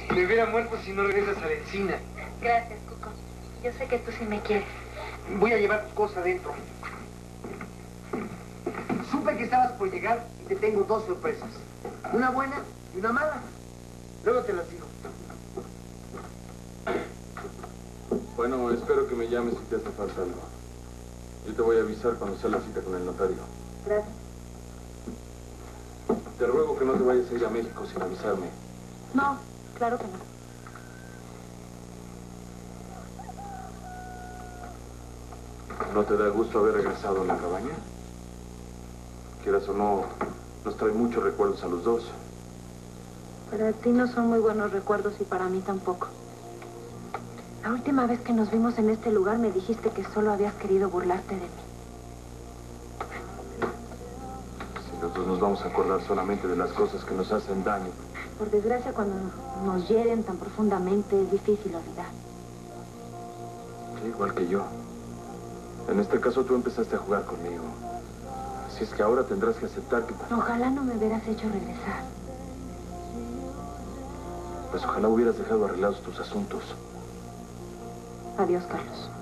Me hubiera muerto si no regresas a la encina. Gracias, Cuco. Yo sé que tú sí me quieres. Voy a llevar tus cosas adentro. Supe que estabas por llegar y te tengo dos sorpresas. Una buena y una mala. Luego te las digo. Bueno, espero que me llames si te hace falta algo. Yo te voy a avisar cuando sea la cita con el notario. Gracias. Te ruego que no te vayas a ir a México sin avisarme. No, claro que no. ¿No te da gusto haber regresado a la cabaña? Quieras o no, nos trae muchos recuerdos a los dos. Para ti no son muy buenos recuerdos y para mí tampoco. La última vez que nos vimos en este lugar me dijiste que solo habías querido burlarte de mí. Si nosotros nos vamos a acordar solamente de las cosas que nos hacen daño. Por desgracia, cuando nos hieren tan profundamente, es difícil olvidar. Igual que yo. En este caso tú empezaste a jugar conmigo. Así es que ahora tendrás que aceptar que... Ojalá no me hubieras hecho regresar. Pues ojalá hubieras dejado arreglados tus asuntos. Adiós, Carlos.